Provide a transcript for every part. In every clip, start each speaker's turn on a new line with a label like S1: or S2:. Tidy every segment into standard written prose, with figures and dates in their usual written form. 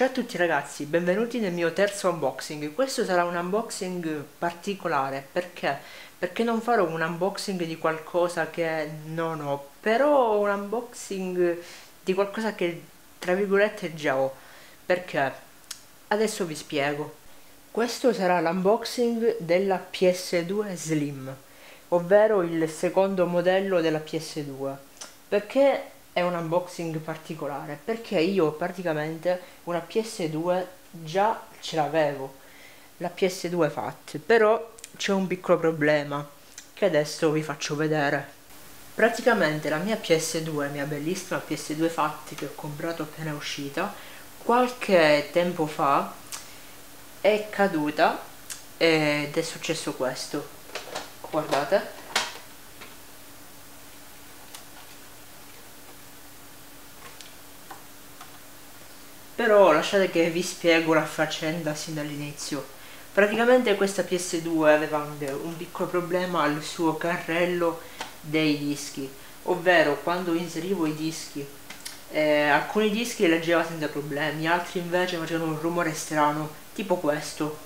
S1: Ciao a tutti ragazzi, benvenuti nel mio terzo unboxing. Questo sarà un unboxing particolare perché? Perché non farò un unboxing di qualcosa che non ho, però un unboxing di qualcosa che tra virgolette già ho. Perché? Adesso vi spiego. Questo sarà l'unboxing della PS2 Slim, ovvero il secondo modello della PS2. Perché è un unboxing particolare? Perché io praticamente una PS2 già ce l'avevo, la PS2 FAT, però c'è un piccolo problema che adesso vi faccio vedere. Praticamente la mia PS2, mia bellissima PS2 FAT che ho comprato appena è uscita, qualche tempo fa è caduta ed è successo questo. Guardate. Però lasciate che vi spiego la faccenda sin dall'inizio. Praticamente questa PS2 aveva un piccolo problema al suo carrello dei dischi, ovvero quando inserivo i dischi, alcuni dischi leggeva senza problemi, altri invece facevano un rumore strano, tipo questo.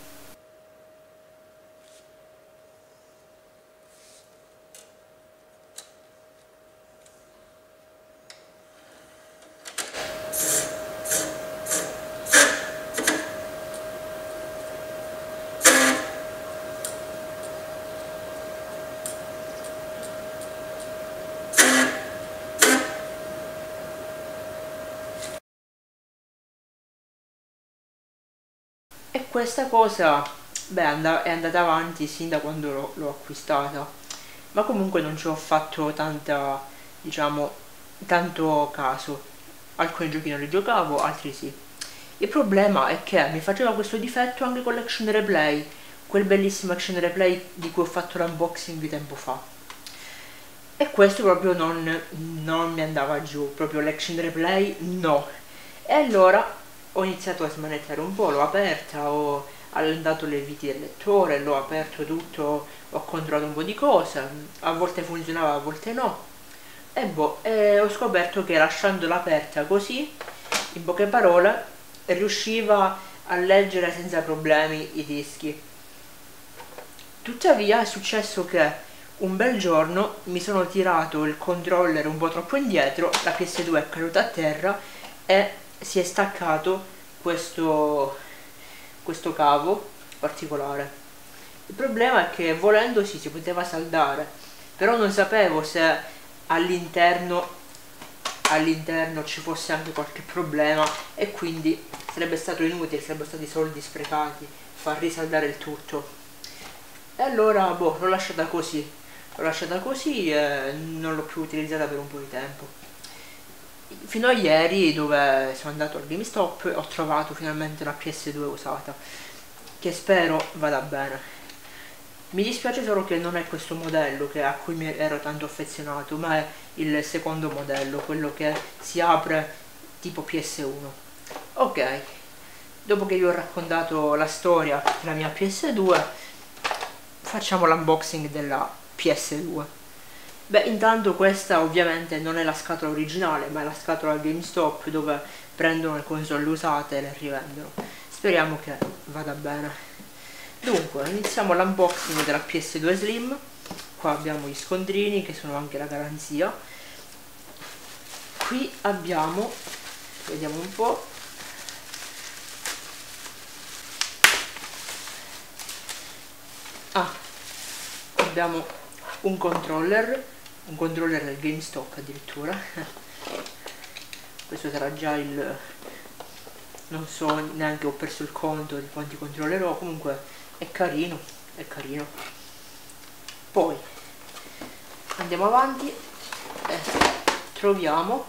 S1: E questa cosa, beh, è andata avanti sin da quando l'ho acquistata, ma comunque non ci ho fatto tanta, diciamo, tanto caso. Alcuni giochi non li giocavo, altri sì. Il problema è che mi faceva questo difetto anche con l'Action Replay, quel bellissimo Action Replay di cui ho fatto l'unboxing tempo fa. E questo proprio non mi andava giù, proprio l'Action Replay no. E allora ho iniziato a smanettare un po', l'ho aperta, ho allentato le viti del lettore, l'ho aperto tutto, ho controllato un po' di cose, a volte funzionava, a volte no. E boh, ho scoperto che lasciandola aperta così, in poche parole, riusciva a leggere senza problemi i dischi. Tuttavia è successo che un bel giorno mi sono tirato il controller un po' troppo indietro, la PS2 è caduta a terra e si è staccato questo cavo particolare. Il problema è che volendo sì, si poteva saldare, però non sapevo se all'interno ci fosse anche qualche problema e quindi sarebbe stato inutile, sarebbero stati soldi sprecati far risaldare il tutto. E allora boh, l'ho lasciata così e non l'ho più utilizzata per un po' di tempo. Fino a ieri, dove sono andato al GameStop, ho trovato finalmente una PS2 usata, che spero vada bene. Mi dispiace solo che non è questo modello a cui mi ero tanto affezionato, ma è il secondo modello, quello che si apre tipo PS1. Ok, dopo che vi ho raccontato la storia della mia PS2, facciamo l'unboxing della PS2. Beh, intanto questa ovviamente non è la scatola originale, ma è la scatola GameStop dove prendono le console usate e le rivendono. Speriamo che vada bene. Dunque, iniziamo l'unboxing della PS2 Slim. Qua abbiamo gli scontrini che sono anche la garanzia. Qui abbiamo, vediamo un po', abbiamo un controller del GameStop addirittura. Questo sarà già il, non so, neanche ho perso il conto di quanti controllerò, comunque è carino, è carino. Poi andiamo avanti e troviamo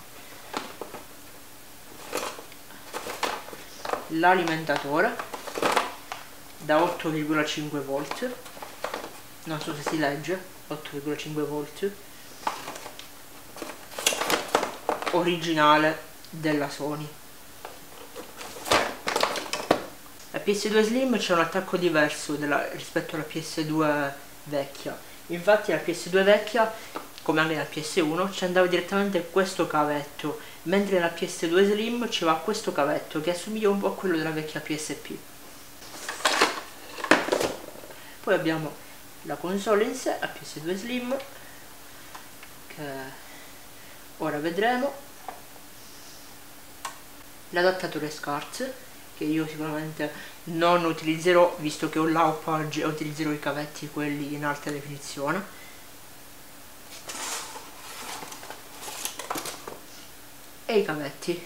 S1: l'alimentatore da 8,5 volt, non so se si legge, 8,5 volt, originale della Sony. La PS2 Slim c'è un attacco diverso rispetto alla PS2 vecchia. Infatti la PS2 vecchia come anche nella PS1 ci andava direttamente questo cavetto, mentre nella PS2 Slim ci va questo cavetto che assomiglia un po' a quello della vecchia PSP. Poi abbiamo la console in sé, la PS2 Slim, che ora vedremo, l'adattatore SCART, che io sicuramente non utilizzerò visto che ho l'Aupage e utilizzerò i cavetti quelli in alta definizione, e i cavetti.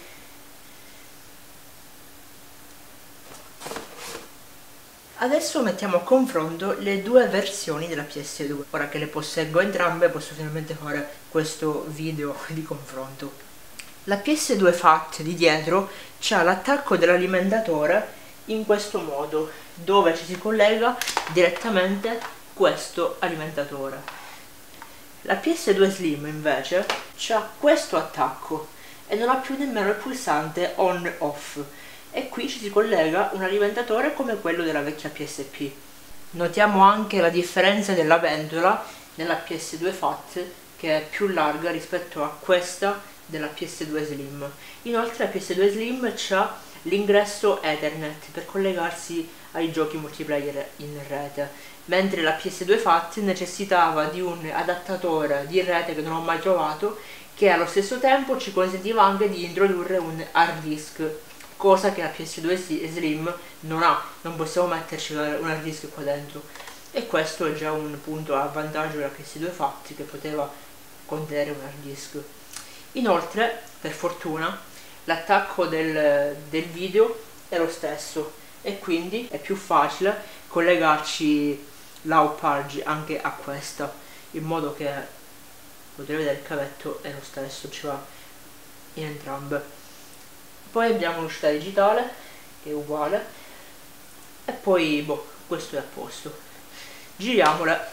S1: Adesso mettiamo a confronto le due versioni della PS2. Ora che le posseggo entrambe posso finalmente fare questo video di confronto. La PS2 FAT di dietro c'ha l'attacco dell'alimentatore in questo modo, dove ci si collega direttamente questo alimentatore. La PS2 Slim invece c'ha questo attacco e non ha più nemmeno il pulsante on-off, e qui ci si collega un alimentatore come quello della vecchia PSP. Notiamo anche la differenza della ventola nella PS2 FAT, che è più larga rispetto a questa della PS2 Slim. Inoltre la PS2 Slim c'ha l'ingresso Ethernet per collegarsi ai giochi multiplayer in rete, mentre la PS2 FAT necessitava di un adattatore di rete che non ho mai trovato, che allo stesso tempo ci consentiva anche di introdurre un hard disk, cosa che la PS2 Slim non ha, non possiamo metterci un hard disk qua dentro, e questo è già un punto a vantaggio della PS2 FAT, che poteva contenere un hard disk. Inoltre, per fortuna, l'attacco del video è lo stesso e quindi è più facile collegarci l'Aupage anche a questa, in modo che potete vedere il cavetto è lo stesso, ci va in entrambe. Poi abbiamo l'uscita digitale che è uguale, e poi boh, questo è a posto. Giriamola.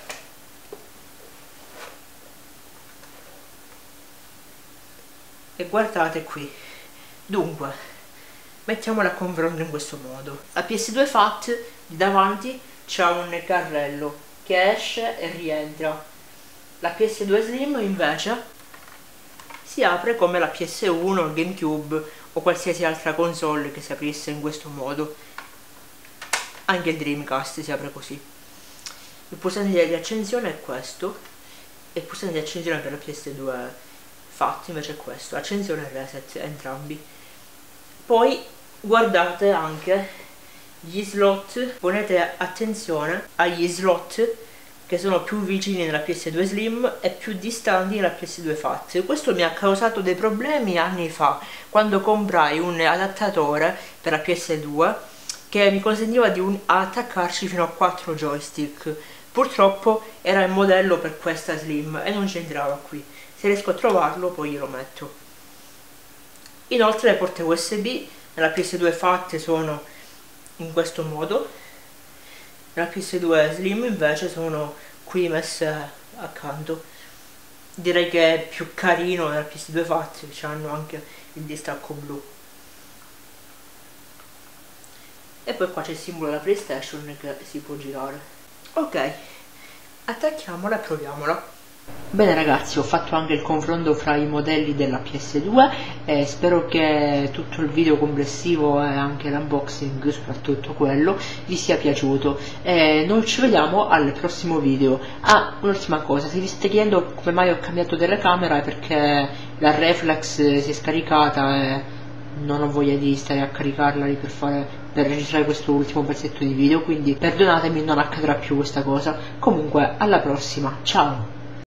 S1: E guardate qui. Dunque, mettiamola a confronto in questo modo. La PS2 FAT di davanti c'ha un carrello che esce e rientra. La PS2 Slim invece si apre come la PS1, il GameCube o qualsiasi altra console che si aprisse in questo modo. Anche il Dreamcast si apre così. Il pulsante di accensione è questo, e il pulsante di accensione per la PS2 FAT invece è questo, accensione e reset entrambi. Poi guardate anche gli slot, ponete attenzione agli slot che sono più vicini nella PS2 Slim e più distanti nella PS2 FAT. Questo mi ha causato dei problemi anni fa, quando comprai un adattatore per la PS2 che mi consentiva di attaccarci fino a 4 joystick. Purtroppo era il modello per questa Slim e non c'entrava qui. Se riesco a trovarlo poi glielo metto. Inoltre le porte USB nella PS2 FAT sono in questo modo, nella PS2 Slim invece sono qui messe accanto. Direi che è più carino nella PS2 FAT, che hanno anche il distacco blu. E poi qua c'è il simbolo della PlayStation che si può girare. Ok, attacchiamola e proviamola. Bene ragazzi, ho fatto anche il confronto fra i modelli della PS2 e spero che tutto il video complessivo e anche l'unboxing, soprattutto quello, vi sia piaciuto, e noi ci vediamo al prossimo video. Ah, un'ultima cosa, se vi state chiedendo come mai ho cambiato telecamera è perché la reflex si è scaricata e non ho voglia di stare a caricarla lì per registrare questo ultimo pezzetto di video, quindi perdonatemi, non accadrà più questa cosa. Comunque alla prossima, ciao!